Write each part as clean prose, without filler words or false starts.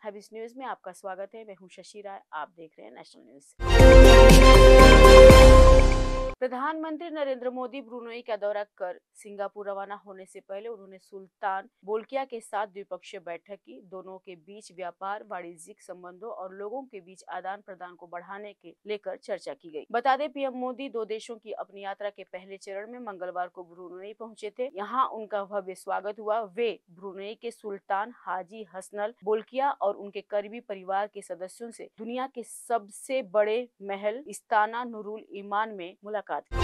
Habeas news में आपका स्वागत है। मैं हूं शशि राय। आप देख रहे हैं नेशनल न्यूज। प्रधानमंत्री नरेंद्र मोदी ब्रुनई का दौरा कर सिंगापुर रवाना होने से पहले उन्होंने सुल्तान बोल्किया के साथ द्विपक्षीय बैठक की। दोनों के बीच व्यापार, वाणिज्यिक संबंधों और लोगों के बीच आदान प्रदान को बढ़ाने के लेकर चर्चा की गई। बता दें, पीएम मोदी 2 देशों की अपनी यात्रा के पहले चरण में मंगलवार को ब्रुनई पहुंचे थे। यहां उनका भव्य स्वागत हुआ। वे ब्रुनई के सुल्तान हाजी हसनल बोल्किया और उनके करीबी परिवार के सदस्यों से दुनिया के सबसे बड़े महल इस्ताना नूरुल ईमान में मुलाकात की।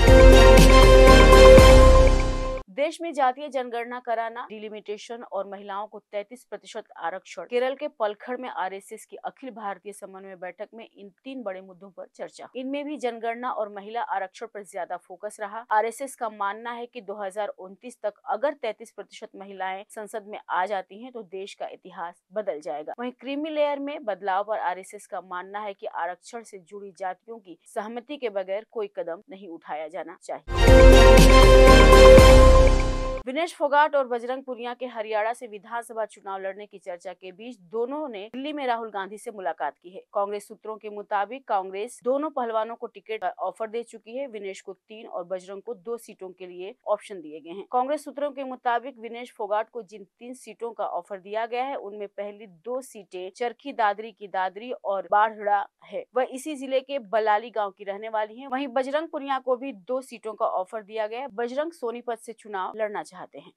देश में जातीय जनगणना कराना, डिलिमिटेशन और महिलाओं को 33% आरक्षण। केरल के पलक्कड़ में आरएसएस की अखिल भारतीय समन्वय बैठक में इन 3 बड़े मुद्दों पर चर्चा। इनमें भी जनगणना और महिला आरक्षण पर ज्यादा फोकस रहा। आरएसएस का मानना है कि 2029 तक अगर 33% महिलाएं संसद में आ जाती हैं तो देश का इतिहास बदल जाएगा। वहीं क्रीमी लेयर में बदलाव पर आरएसएस का मानना है कि आरक्षण से जुड़ी जातियों की सहमति के बगैर कोई कदम नहीं उठाया जाना चाहिए। विनेश फोगाट और बजरंग पुनिया के हरियाणा से विधानसभा चुनाव लड़ने की चर्चा के बीच दोनों ने दिल्ली में राहुल गांधी से मुलाकात की है। कांग्रेस सूत्रों के मुताबिक कांग्रेस दोनों पहलवानों को टिकट ऑफर दे चुकी है। विनेश को 3 और बजरंग को 2 सीटों के लिए ऑप्शन दिए गए हैं। कांग्रेस सूत्रों के मुताबिक विनेश फोगाट को जिन 3 सीटों का ऑफर दिया गया है उनमें पहली 2 सीटें चरखी दादरी की दादरी और बाढ़ड़ा है। वह इसी जिले के बलाली गाँव की रहने वाली है। वहीं बजरंग पुनिया को भी 2 सीटों का ऑफर दिया गया है। बजरंग सोनीपत से चुनाव लड़ना चाहते हैं।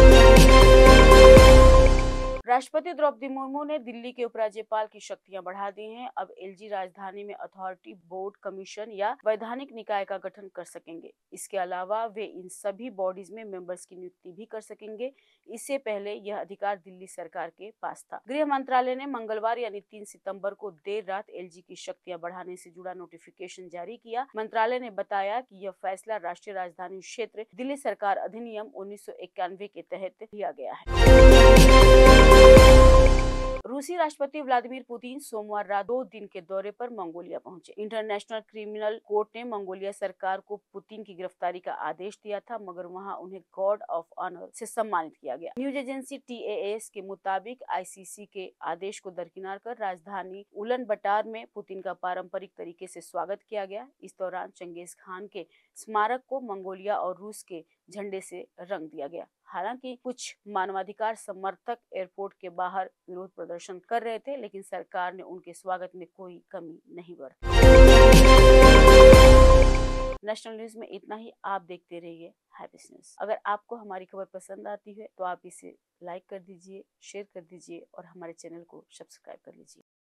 राष्ट्रपति द्रौपदी मुर्मू ने दिल्ली के उपराज्यपाल की शक्तियां बढ़ा दी हैं। अब एलजी राजधानी में अथॉरिटी, बोर्ड, कमीशन या वैधानिक निकाय का गठन कर सकेंगे। इसके अलावा वे इन सभी बॉडीज में मेंबर्स की नियुक्ति भी कर सकेंगे। इससे पहले यह अधिकार दिल्ली सरकार के पास था। गृह मंत्रालय ने मंगलवार यानी 3 सितंबर को देर रात एलजी की शक्तियां बढ़ाने से जुड़ा नोटिफिकेशन जारी किया। मंत्रालय ने बताया कि यह फैसला राष्ट्रीय राजधानी क्षेत्र दिल्ली सरकार अधिनियम 1991 के तहत लिया गया है। रूसी राष्ट्रपति व्लादिमीर पुतिन सोमवार रात 2 दिन के दौरे पर मंगोलिया पहुंचे। इंटरनेशनल क्रिमिनल कोर्ट ने मंगोलिया सरकार को पुतिन की गिरफ्तारी का आदेश दिया था, मगर वहां उन्हें गॉर्ड ऑफ ऑनर से सम्मानित किया गया। न्यूज एजेंसी टीएएस के मुताबिक आईसीसी के आदेश को दरकिनार कर राजधानी उलन बटार में पुतिन का पारंपरिक तरीके से स्वागत किया गया। इस दौरान चंगेज खान के स्मारक को मंगोलिया और रूस के झंडे से रंग दिया गया। हालांकि कुछ मानवाधिकार समर्थक एयरपोर्ट के बाहर विरोध प्रदर्शन कर रहे थे, लेकिन सरकार ने उनके स्वागत में कोई कमी नहीं बरती। नेशनल न्यूज में इतना ही। आप देखते रहिए हैबिस न्यूज। अगर आपको हमारी खबर पसंद आती है तो आप इसे लाइक कर दीजिए, शेयर कर दीजिए और हमारे चैनल को सब्सक्राइब कर लीजिए।